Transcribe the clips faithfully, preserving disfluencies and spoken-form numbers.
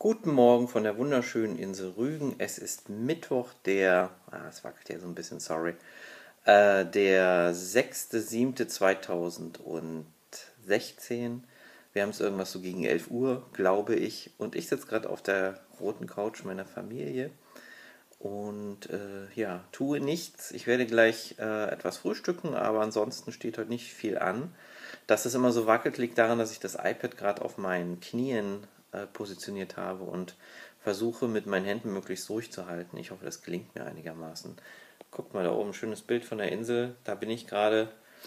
Guten Morgen von der wunderschönen Insel Rügen. Es ist Mittwoch, der, ah, es wackelt ja so ein bisschen, sorry, äh, der sechster siebter zweitausendsechzehn. Wir haben es irgendwas so gegen elf Uhr, glaube ich. Und ich sitze gerade auf der roten Couch meiner Familie und äh, ja, tue nichts. Ich werde gleich äh, etwas frühstücken, aber ansonsten steht heute nicht viel an. Dass es immer so wackelt, liegt daran, dass ich das iPad gerade auf meinen Knien äh, positioniert habe und versuche mit meinen Händen möglichst ruhig zu halten. Ich hoffe, das gelingt mir einigermaßen. Guckt mal da oben, schönes Bild von der Insel. Da bin ich gerade.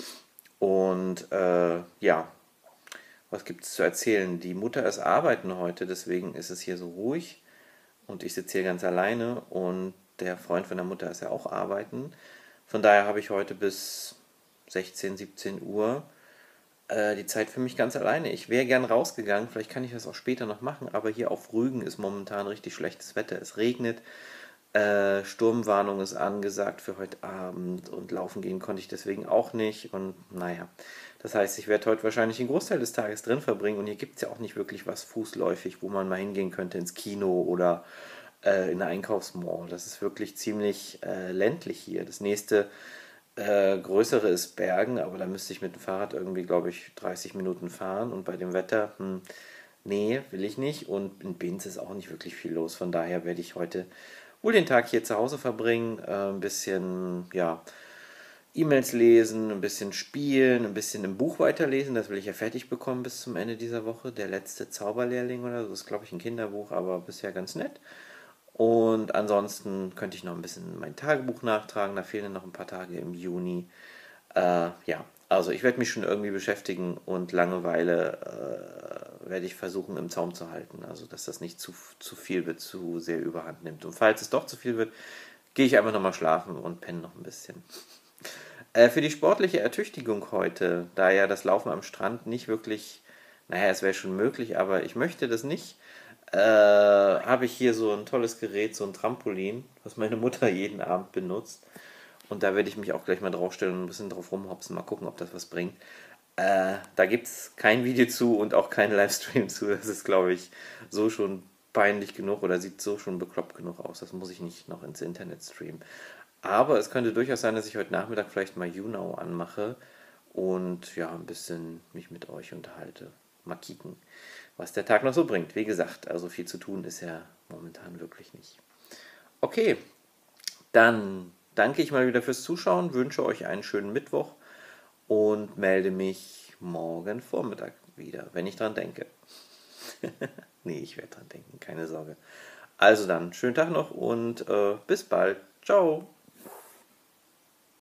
Und äh, ja, was gibt es zu erzählen? Die Mutter ist arbeiten heute, deswegen ist es hier so ruhig. Und ich sitze hier ganz alleine und der Freund von der Mutter ist ja auch arbeiten. Von daher habe ich heute bis sechzehn, siebzehn Uhr äh, die Zeit für mich ganz alleine. Ich wäre gern rausgegangen, vielleicht kann ich das auch später noch machen, aber hier auf Rügen ist momentan richtig schlechtes Wetter. Es regnet, äh, Sturmwarnung ist angesagt für heute Abend und laufen gehen konnte ich deswegen auch nicht. Und naja, das heißt, ich werde heute wahrscheinlich den Großteil des Tages drin verbringen und hier gibt es ja auch nicht wirklich was fußläufig, wo man mal hingehen könnte ins Kino oder äh, in eine Einkaufsmall. Das ist wirklich ziemlich äh, ländlich hier. Das nächste äh, größere ist Bergen, aber da müsste ich mit dem Fahrrad irgendwie, glaube ich, dreißig Minuten fahren und bei dem Wetter, hm, nee, will ich nicht. Und in Binz ist auch nicht wirklich viel los. Von daher werde ich heute wohl den Tag hier zu Hause verbringen, äh, ein bisschen, ja, E-Mails lesen, ein bisschen spielen, ein bisschen im Buch weiterlesen. Das will ich ja fertig bekommen bis zum Ende dieser Woche. Der letzte Zauberlehrling oder so, das ist, glaube ich, ein Kinderbuch, aber bisher ganz nett. Und ansonsten könnte ich noch ein bisschen mein Tagebuch nachtragen. Da fehlen noch ein paar Tage im Juni. Äh, ja, also ich werde mich schon irgendwie beschäftigen und Langeweile äh, werde ich versuchen im Zaum zu halten. Also dass das nicht zu, zu viel wird, zu sehr überhand nimmt. Und falls es doch zu viel wird, gehe ich einfach nochmal schlafen und penne noch ein bisschen. Äh, für die sportliche Ertüchtigung heute, da ja das Laufen am Strand nicht wirklich, naja, es wäre schon möglich, aber ich möchte das nicht, äh, habe ich hier so ein tolles Gerät, so ein Trampolin, was meine Mutter jeden Abend benutzt. Und da werde ich mich auch gleich mal draufstellen und ein bisschen drauf rumhopsen, mal gucken, ob das was bringt. Äh, da gibt es kein Video zu und auch kein Livestream zu. Das ist, glaube ich, so schon peinlich genug oder sieht so schon bekloppt genug aus. Das muss ich nicht noch ins Internet streamen. Aber es könnte durchaus sein, dass ich heute Nachmittag vielleicht mal YouNow anmache und ja, ein bisschen mich mit euch unterhalte. Mal kicken, was der Tag noch so bringt. Wie gesagt, also viel zu tun ist ja momentan wirklich nicht. Okay, dann danke ich mal wieder fürs Zuschauen, wünsche euch einen schönen Mittwoch und melde mich morgen Vormittag wieder, wenn ich dran denke. Nee, ich werde dran denken, keine Sorge. Also dann, schönen Tag noch und äh, bis bald. Ciao.